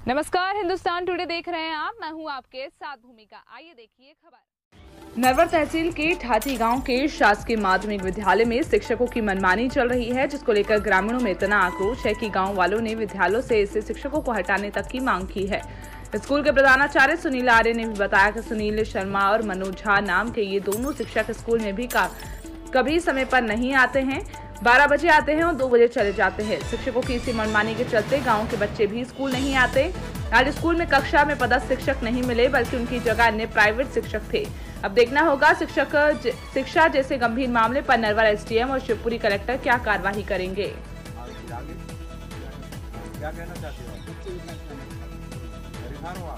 नमस्कार, हिंदुस्तान टुडे देख रहे हैं आप। मैं हूं आपके साथ भूमिका। आइए देखिए खबर। नरवर तहसील के ठाठी गांव के शासकीय माध्यमिक विद्यालय में शिक्षकों की मनमानी चल रही है, जिसको लेकर ग्रामीणों में इतना आक्रोश है कि गांव वालों ने विद्यालयों से ऐसे शिक्षकों को हटाने तक की मांग की है। स्कूल के प्रधानाचार्य सुनील आर्य ने भी बताया कि सुनील शर्मा और मनोज झा नाम के ये दोनों शिक्षक स्कूल में भी कभी समय पर नहीं आते हैं। 12 बजे आते हैं और 2 बजे चले जाते हैं। शिक्षकों की इसी मनमानी के चलते गांव के बच्चे भी स्कूल नहीं आते। आज स्कूल में कक्षा में पदस्थ शिक्षक नहीं मिले, बल्कि उनकी जगह अन्य प्राइवेट शिक्षक थे। अब देखना होगा शिक्षा जैसे गंभीर मामले पर नरवर एसडीएम और शिवपुरी कलेक्टर क्या कार्रवाई करेंगे। क्या कहना चाहते हो? परेशान हो आप?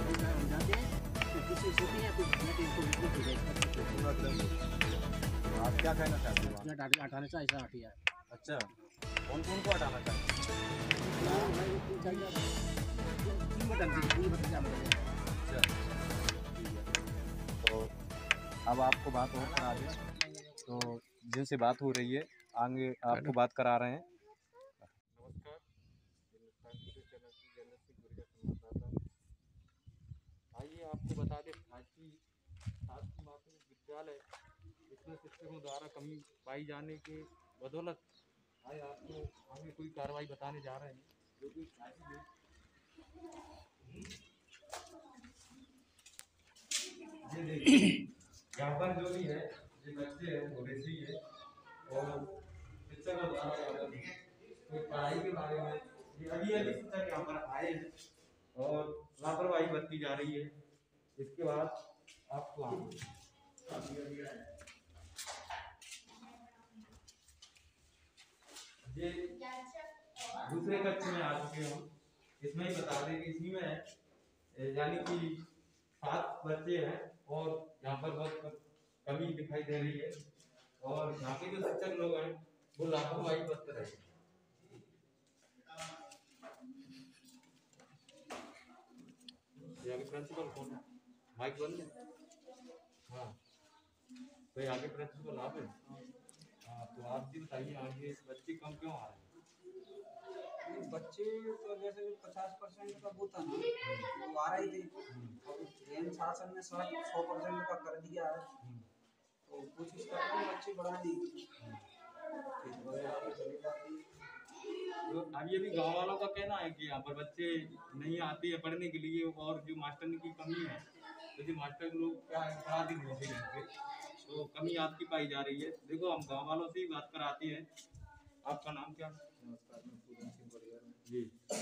आप क्या कहना चाहते हो? हटाने से ऐसा हटिया। अच्छा, कौन कौन को हटाना चाहते हो? अच्छा, तो अब आपको बात और करा दें, तो जिनसे बात हो रही है आगे आपको बात करा रहे हैं। नमस्कार, हिंदुस्तान टुडे चैनल की जर्नलिस्ट गुड़िया संवाददाता। आइए आपको बता दें, शासकीय माध्यमिक विद्यालय इसमें शिक्षकों द्वारा कमी पाई जाने के बदौलत आज आपको आगे कोई कार्रवाई बताने जा रहे हैं, जो कि ये देखिए यहाँ पर जो भी है ये बच्चे हैं वो वैसे ही है, और शिक्षकों द्वारा कोई पढ़ाई के बारे में ये अभी शिक्षक यहाँ पर आए हैं और लापरवाही बरती जा रही है। इसके बाद आपको ये दूसरे कक्ष में आ चुके हम। इसमें ही बता दें कि इसी में यानी कि 7 बच्चे हैं और यहाँ पर बहुत कमी दिखाई दे रही है, और यहाँ के जो शिक्षक लोग हैं वो लापरवाही बरत रहे हैं। प्रिंसिपल कौन है? माइक बंद है। हाँ, तो आगे प्रिंसिपल आप हैं। हाँ, तो आप जी बताइए, आगे बच्चे कम क्यों आ रहे हैं? बच्चे तो जैसे 50% का वो था ना, वो आ रही थी। और शासन ने 100% का कर दिया है, तो कोशिश कर रहे हैं बच्चे बढ़ाने की। तो अब ये भी गाँव वालों का कहना है कि यहाँ पर बच्चे नहीं आते हैं पढ़ने के लिए, और जो मास्टर की कमी है, तो जो मास्टर लोग क्या पढ़ा भी नहीं देते, तो कमी आपकी पाई जा रही है। देखो, हम गाँव वालों से ही बात कराते हैं। आपका नाम क्या? नमस्कार, मैं पूजन सिंह बढ़िया जी।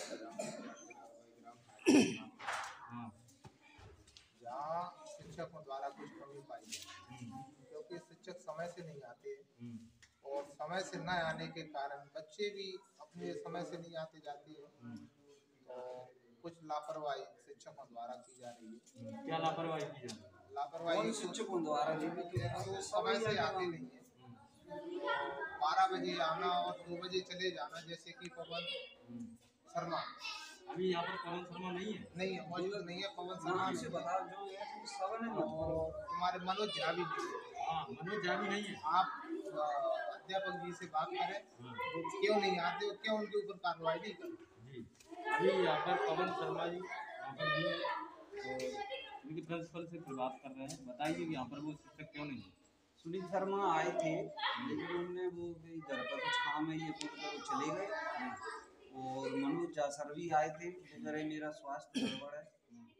हाँ, जहाँ शिक्षकों द्वारा कुछ कमी पाई है, क्योंकि शिक्षक समय से नहीं आते और समय से न आने के कारण बच्चे भी अपने समय से नहीं आते जाते हैं, तो कुछ लापरवाही शिक्षकों द्वारा की जा रही है। क्या लापरवाही की जा रही है? लापरवाही शिक्षकों द्वारा तो समय से आते नहीं है। 12 बजे आना और 2 बजे चले जाना, जैसे कि पवन शर्मा। अभी यहाँ पर पवन शर्मा नहीं है? नहीं है, मौजूद नहीं है पवन शर्मा से बता जो है और तुम्हारे मनोज झा भी नहीं है। हाँ, मनोज झा भी नहीं है। आप अध्यापक जी से बात करें, वो क्यों नहीं आते और क्यों उनके ऊपर कार्रवाई नहीं करते। जी, अभी यहाँ पर पवन शर्मा जी यहाँ पर नहीं है, तो उनके प्रिंसिपल से फिर बात कर रहे हैं। बताइए कि यहाँ पर वो शिक्षक क्यों नहीं है? सुनील शर्मा आए थे, लेकिन उन्होंने वो घर पर कुछ काम है ये बोलकर वो चले गए। और मनोज झा सर भी आए थे, मेरा स्वास्थ्य गड़बड़ है,